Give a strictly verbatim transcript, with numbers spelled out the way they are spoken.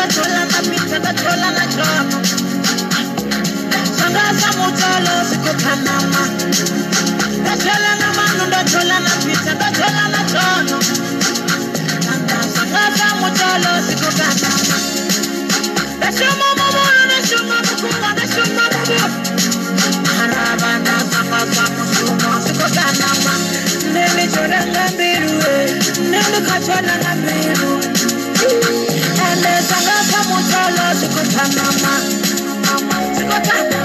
chola na pizza da chola na chono. Sanga sa mutalo sikotanama. Da chola na manu da chola na pizza da chola na chono. Sanga sa mutalo sikotanama. Da shuma mabulu da shuma mukuma da shuma mabulu. Arabana sanga sa mutalo sikotanama. Nene chola na biru, nene kachola na biru. Ende sanga sa mutalo sikotanama. Sikotanama.